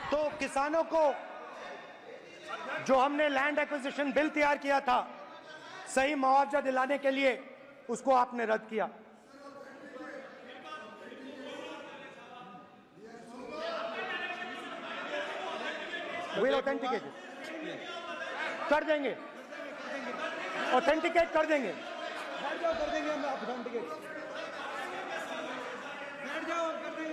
तो किसानों को जो हमने लैंड एक्विजिशन बिल तैयार किया था सही मुआवजा दिलाने के लिए, उसको आपने रद्द किया। विल ऑथेंटिकेट कर देंगे, ऑथेंटिकेट कर देंगे, कर देंगे हम ऑथेंटिकेट, बैठ जाओ कर देंगे।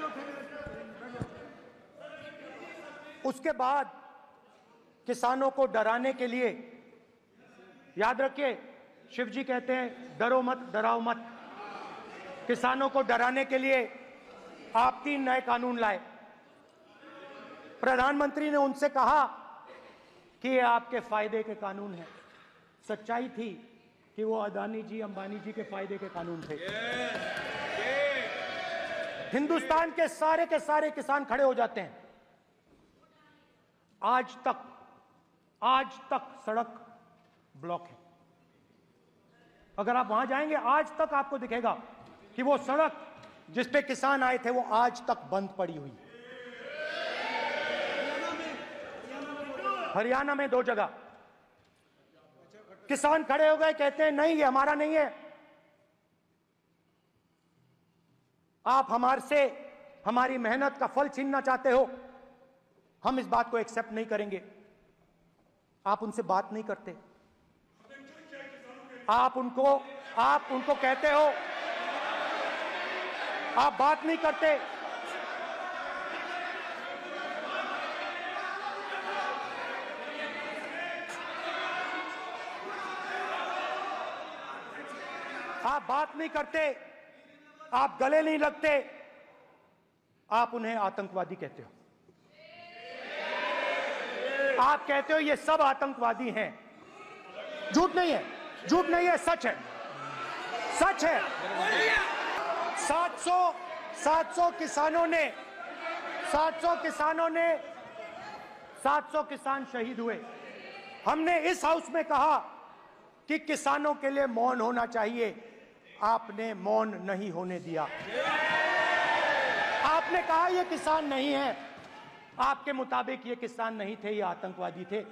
उसके बाद किसानों को डराने के लिए, याद रखिए शिव जी कहते हैं डरो मत डराओ मत, किसानों को डराने के लिए आप 3 नए कानून लाए। प्रधानमंत्री ने उनसे कहा कि ये आपके फायदे के कानून हैं। सच्चाई थी कि वो अदानी जी अंबानी जी के फायदे के कानून थे। हिंदुस्तान के सारे किसान खड़े हो जाते हैं। आज तक सड़क ब्लॉक है। अगर आप वहां जाएंगे आज तक आपको दिखेगा कि वो सड़क जिस पे किसान आए थे वो आज तक बंद पड़ी हुई। हरियाणा में 2 जगह किसान खड़े हो गए, कहते हैं नहीं ये हमारा नहीं है, आप हमारे से हमारी मेहनत का फल छीनना चाहते हो, हम इस बात को एक्सेप्ट नहीं करेंगे। आप उनसे बात नहीं करते, आप उनको कहते हो, आप बात नहीं करते। आप बात नहीं करते, आप गले नहीं लगते, आप उन्हें आतंकवादी कहते हो। आप कहते हो ये सब आतंकवादी हैं। झूठ नहीं है, झूठ नहीं है, सच है, सच है। 700 किसान शहीद हुए। हमने इस हाउस में कहा कि किसानों के लिए मौन होना चाहिए, आपने मौन नहीं होने दिया। आपने कहा ये किसान नहीं है, आपके मुताबिक ये किसान नहीं थे, ये आतंकवादी थे।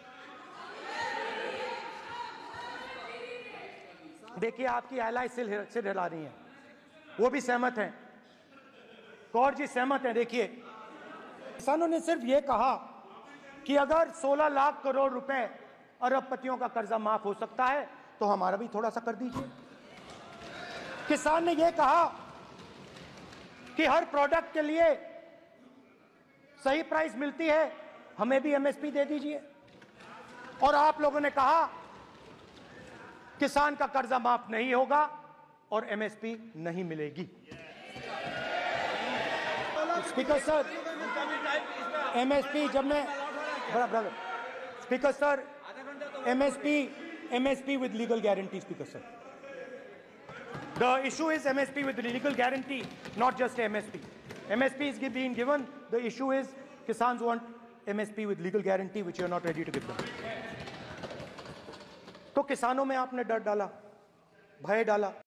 देखिए आपकी एलाय सिर हिला रही है, वो भी सहमत हैं, कौर जी सहमत हैं। देखिए किसानों ने सिर्फ ये कहा कि अगर 16 लाख करोड़ रुपए अरबपतियों का कर्जा माफ हो सकता है तो हमारा भी थोड़ा सा कर दीजिए। किसान ने यह कहा कि हर प्रोडक्ट के लिए सही प्राइस मिलती है, हमें भी एमएसपी दे दीजिए। और आप लोगों ने कहा किसान का कर्जा माफ नहीं होगा और एमएसपी नहीं मिलेगी। स्पीकर सर, एमएसपी जब मैं speaker sir, MSP with legal guarantee, Speaker sir. The issue is MSP with legal guarantee, not just MSP. MSP is being given. The issue is Kisans want MSP with legal guarantee, which you are not ready to give them. तो किसानों में आपने डर डाला, भय डाला।